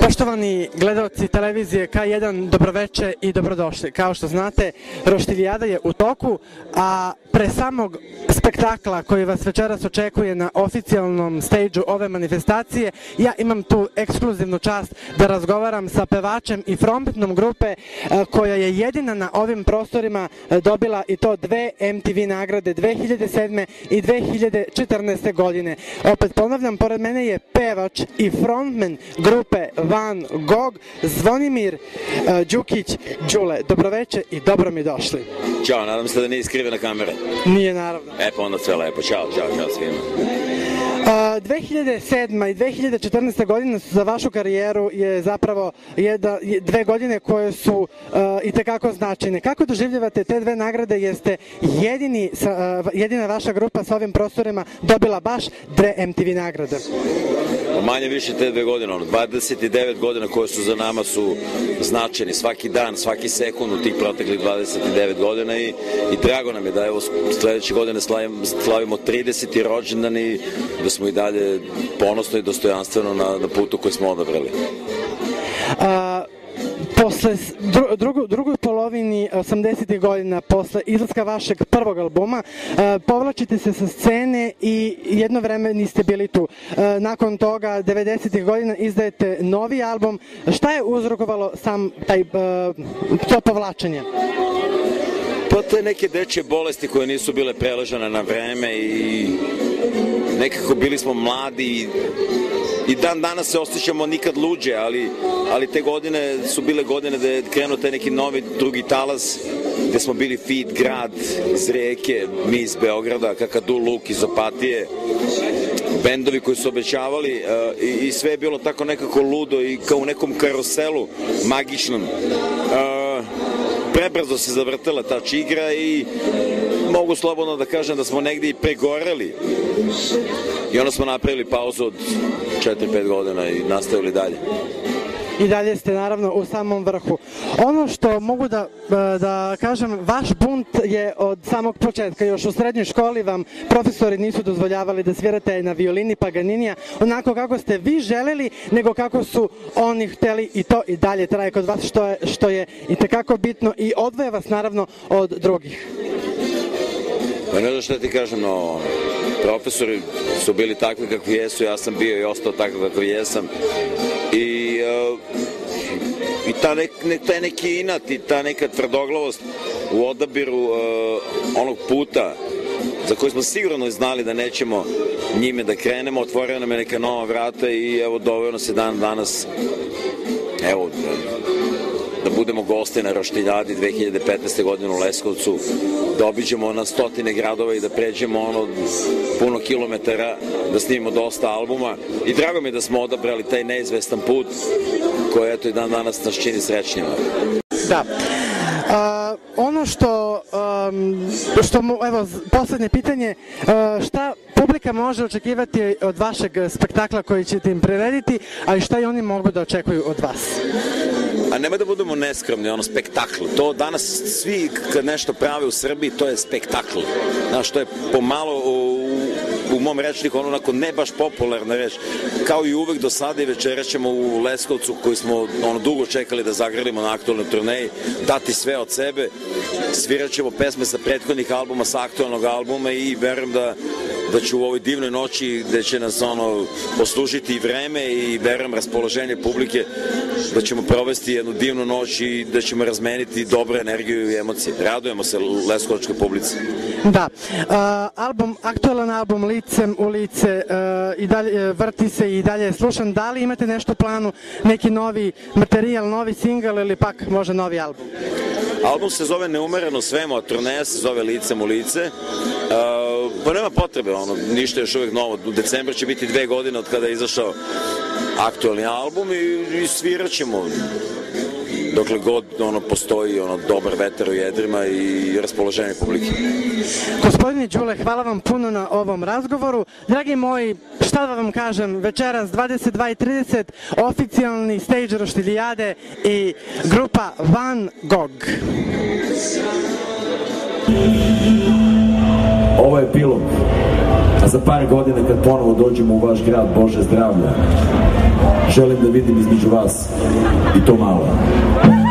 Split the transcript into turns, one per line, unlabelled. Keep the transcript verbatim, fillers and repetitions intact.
Poštovani gledalci televizije K jedan, dobroveče i dobrodošli. Kao što znate, Roštiljada je u toku, a pre samog spektakla koji vas večeras očekuje na oficijalnom stage-u ove manifestacije, ja imam tu ekskluzivnu čast da razgovaram sa pevačem i frontmanom grupe koja je jedina na ovim prostorima dobila i to dve M T V nagrade dve hiljade sedme i dve hiljade četrnaeste. godine. Opet ponavljam, pored mene je pevač i frontman grupe Van Gogh, Zvonimir uh, Đukić. Đule, dobroveče i dobro mi došli.
Ćao, nadam se da nije iskrivena kamera.
Nije, naravno.
E pa onda sve lepo. Ćao, čao, čao svima.
Uh, dve hiljade sedma i dve hiljade četrnaeste. godine su za vašu karijeru je zapravo jedna, dve godine koje su uh, i tekako značajne. Kako doživljavate te dve nagrade jer ste jedini, uh, jedina vaša grupa sa ovim prostorima dobila baš dve M T V nagrade?
Manje više te dve godine, ono, dvadeset devet godina koje su za nama su značajni, svaki dan, svaki sekund u tih proteklih dvadeset devet godina i, i drago nam je da evo sledeće godine slavimo, slavimo trideseti rođendan i da smo i dalje ponosno i dostojanstveno na, na putu koji smo odabrali.
A... Posle dru, drugu, drugoj polovini osamdesetih godina, posle izlaska vašeg prvog albuma, e, povlačite se sa scene i jedno vreme niste bili tu. E, nakon toga, devedesetih godina, izdajete novi album. Šta je uzrokovalo sam taj, e, to povlačenje?
Pa te neke dečje bolesti koje nisu bile preležane na vreme i nekako bili smo mladi i dan danas se osjećamo nikad luđe, ali, ali te godine su bile godine da je krenuo taj neki novi drugi talas, gde smo bili Fit grad iz Rijeke, mi iz Beograda, Kakadu Luk iz Opatije, bendovi koji su obećavali uh, i, i sve je bilo tako nekako ludo i kao u nekom karuselu magičnom. Uh, prebrzo se zavrtela ta igra i mogu slobodno da kažem da smo negdje i pregoreli i onda smo napravili pauzu od četiri pet godina i nastavili dalje.
I dalje ste naravno u samom vrhu. Ono što mogu da, da kažem, vaš bunt je od samog početka. Još u srednjoj školi vam profesori nisu dozvoljavali da svirate na violini Paganinija onako kako ste vi želeli, nego kako su oni hteli i to i dalje traje kod vas, što je, što je i tekako bitno i odvaja vas naravno od drugih.
Pa ne znam što ti kažem, no, profesori su bili takvi kakvi jesu, ja sam bio i ostao takav kakvi jesam i, uh, i ta nek, ne, taj neki inat i ta neka tvrdoglavost u odabiru uh, onog puta za koji smo sigurno znali da nećemo njime da krenemo, otvorio nam je neka nova vrata i evo doveo nas je dan danas, evo, da budemo gosti na Roštiljadi dve hiljade petnaeste. godine u Leskovcu, da obiđemo na stotine gradova i da pređemo ono puno kilometara, da snimimo dosta albuma i drago mi je da smo odabrali taj neizvestan put koji eto i dan danas nas čini srećnjima.
Da. Uh, ono što, um, što mu, evo, poslednje pitanje, uh, šta publika može očekivati od vašeg spektakla koji ćete im prirediti, a i šta i oni mogu da očekuju od vas?
A nemoj da budemo neskromni, ono, spektakl. To danas svi kad nešto prave u Srbiji, to je spektakl. Znaš, to je pomalo u, u mom rečniku, ono, onako, ne baš popularna reč. Kao i uvek do sada i večeras ćemo u Leskovcu, koji smo, ono, dugo čekali da zagrlimo na aktualnoj turneji, dati sve od sebe. Svirat ćemo pesme sa prethodnih albuma, sa aktualnog albuma i verujem da da ću u ovoj divnoj noći gde će nas ono poslužiti i vreme i verujem raspoloženje publike da ćemo provesti jednu divnu noć i da ćemo razmeniti dobru energiju i emocije. Radujemo se leskovačkoj publici.
Da. Uh, album, aktualan album Licem u lice uh, i dalje vrti se i dalje je slušan. Da li imate nešto u planu, neki novi materijal, novi singl ili pak može novi album?
Album se zove Neumereno svemo, a turneja se zove Licem u lice. Uh, pa nema potrebe, ono, ništa još uvijek novo. U decembru će biti dve godine od kada je izašao aktualni album i, i svirat ćemo dokle god ono, postoji ono, dobar vetar u jedrima i raspoloženje publike.
Gospodine Đule, hvala vam puno na ovom razgovoru. Dragi moji, šta da vam kažem, večeras dvadeset dva i trideset, oficijalni stage Roštiljade i grupa Van Gogh.
Ovo je epilog. A za par godina kad ponovo dođemo u vaš grad, Bože zdravlja, želim da vidim između vas i to malo.